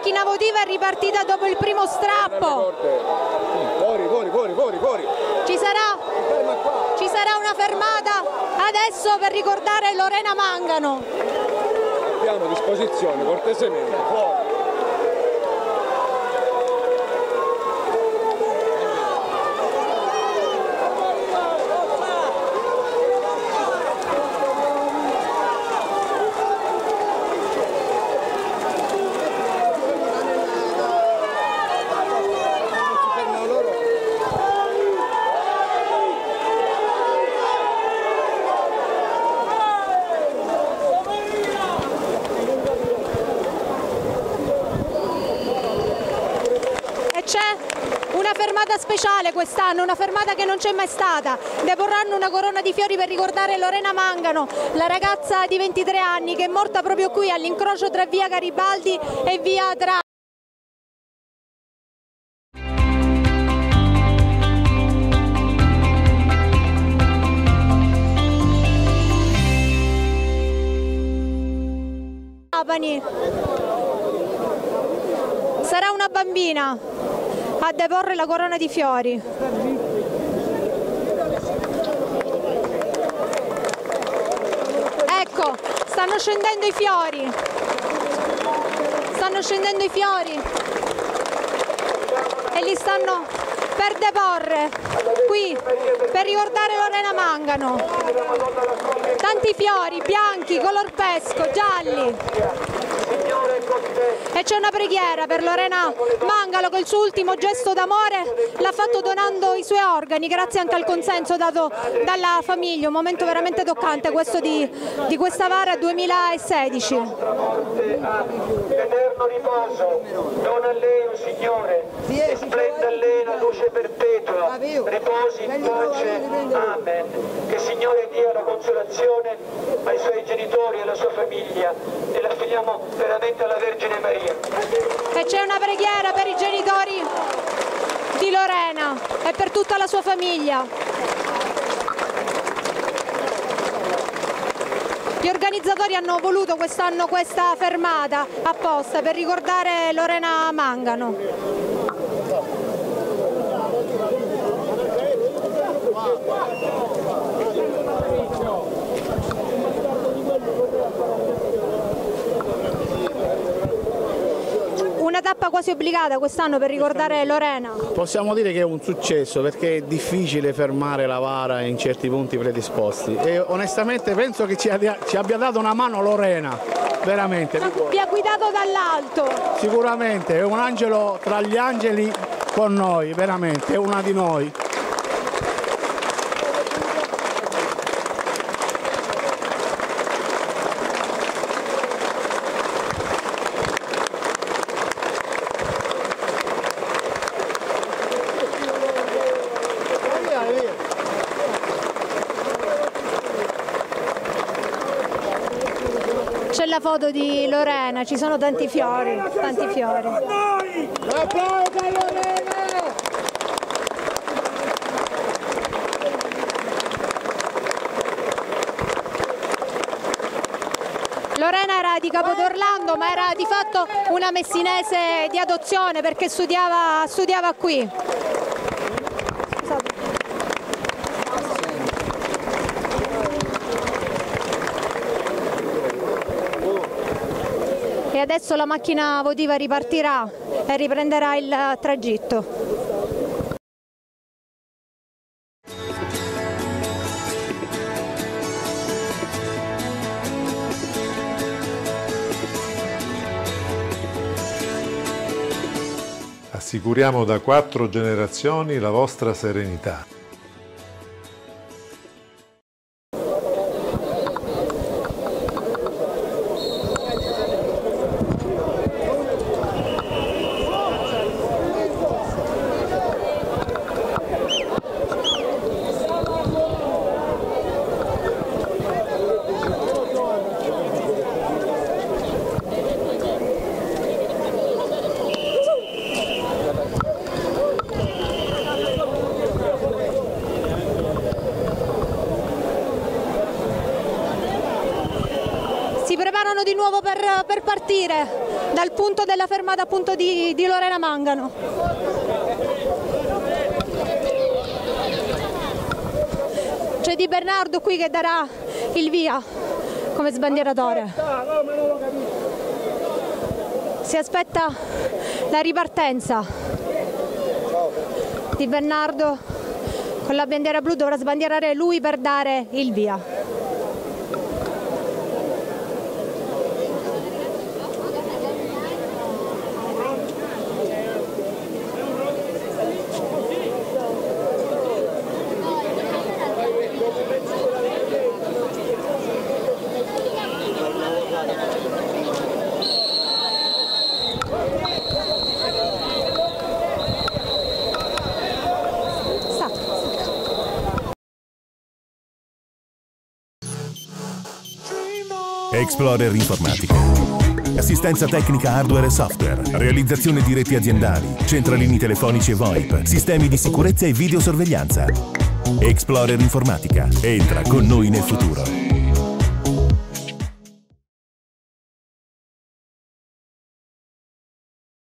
macchina votiva è ripartita dopo il primo strappo. Fuori. Ci sarà una fermata adesso per ricordare Lorena Mangano. Abbiamo a disposizione, cortesemente, fuori. Fermata speciale quest'anno, una fermata che non c'è mai stata. Deporranno una corona di fiori per ricordare Lorena Mangano, la ragazza di 23 anni che è morta proprio qui all'incrocio tra via Garibaldi e via Tra. Sarà una bambina a deporre la corona di fiori. Ecco, stanno scendendo i fiori. E li stanno per deporre qui per ricordare Lorena Mangano. Tanti fiori bianchi, color pesco, gialli. E c'è una preghiera per Lorena Mangano che il suo ultimo gesto d'amore l'ha fatto donando i suoi organi, grazie anche al consenso dato dalla famiglia. Un momento veramente toccante questo di questa VAR 2016. Eterno riposo, dona a lei, o Signore, e splenda a lei la luce perpetua, riposi in pace, amen. Che il Signore dia la consolazione ai suoi genitori e alla sua famiglia e la affidiamo veramente alla Vergine Maria. E c'è una preghiera per i genitori di Lorena e per tutta la sua famiglia. Gli organizzatori hanno voluto quest'anno questa fermata apposta per ricordare Lorena Mangano. Una tappa quasi obbligata quest'anno per ricordare Lorena. Possiamo dire che è un successo perché è difficile fermare la VAR in certi punti predisposti e onestamente penso che ci abbia dato una mano Lorena, veramente. Vi ha guidato dall'alto. Sicuramente, è un angelo tra gli angeli con noi, veramente, è una di noi. C'è la foto di Lorena, ci sono tanti fiori, tanti fiori. Lorena era di Capodorlando, ma era di fatto una messinese di adozione perché studiava qui. E adesso la macchina votiva ripartirà e riprenderà il tragitto. Assicuriamo da 4 generazioni la vostra serenità. stanno di nuovo per partire dal punto della fermata appunto di Lorena Mangano. C'è Di Bernardo qui che darà il via come sbandieratore. Si aspetta la ripartenza. Di Bernardo con la bandiera blu dovrà sbandierare lui per dare il via. Explorer Informatica. Assistenza tecnica hardware e software, realizzazione di reti aziendali, centralini telefonici e VoIP, sistemi di sicurezza e videosorveglianza. Explorer Informatica. Entra con noi nel futuro.